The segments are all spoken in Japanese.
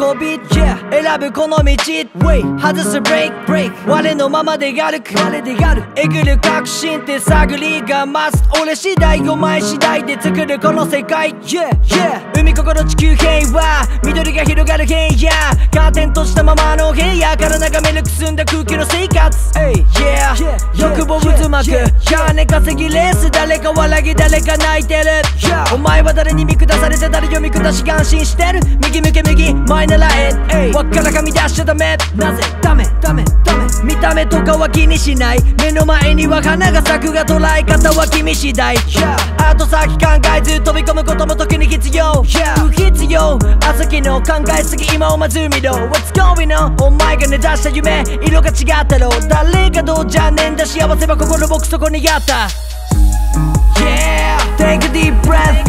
遊び、選ぶこの道、外すブレイク、我のままで歩く、えぐる確信って探りが増す。俺次第お前次第で作るこの世界、海心地球平和、緑が広がる平野、カーテン閉じたままの部屋から眺めるくすんだ空気の生活、欲望渦巻く金稼ぎレース、誰か笑ぎ誰か泣いてる、お前は誰に見下されて誰読み下し感心してる、右向け右前ならえわっからかみ出しちゃダメ、なぜダメ見た目とかは気にしない、目の前には花が咲くが捉え方は君次第、後先考えず飛び込むことも時に必要、不必要朝昨日考えすぎ今をまず見ろ What's going on お前が根ざした夢色が違ったろ、誰がどうじゃねえんだ幸せは心僕そこにあった、Take a deep breath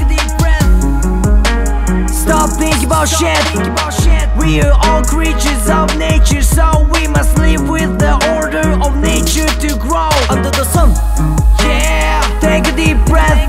Stop thinking about shit We are all creatures of nature So we must live with the order of nature to grow Under the sun Take a deep breath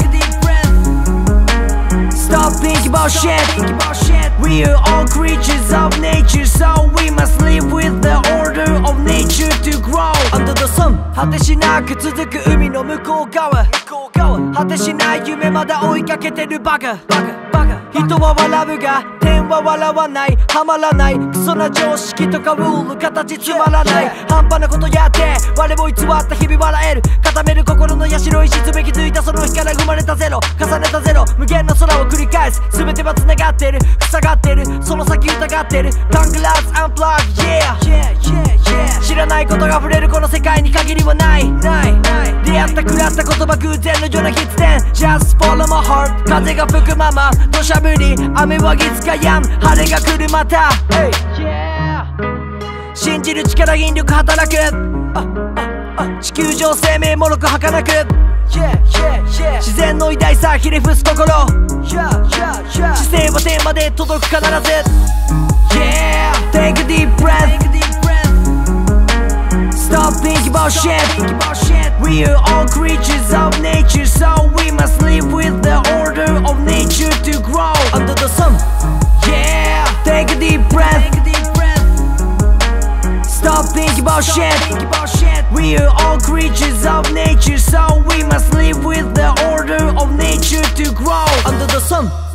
Stop thinking about shit We are all creatures of nature So we must live with the order of nature to grow Under the sun 果てしなく続く海の向こう側果てしない夢まだ追いかけてるバカ人は笑うが天は笑わない、はまらないクソな常識とかルール形つまらない、半端なことやって我を偽った日々笑える、固める心の社を石爪気づいたその日から生まれたゼロ重ねたゼロ無限の空を繰り返す、全ては繋がってる塞がってるその先疑ってるタングラーズアンプラグ知らないことが溢れるこの世界に限りはない出会った食らった言葉偶然のような必然 Just follow my heart 風が吹くまま土砂降り雨はいつか止む晴れが来るまた、信じる力引力働く地球上生命もろく儚く自然の偉大さひれ伏す心知性は天まで届く必ず Take a deep breath Stop thinking about shit We are all creatures of nature So we must live with the order of nature to grow Under the sun Take a deep breath Stop thinking about shit We are all creatures of nature So we must live with the order of nature to grow Under the sun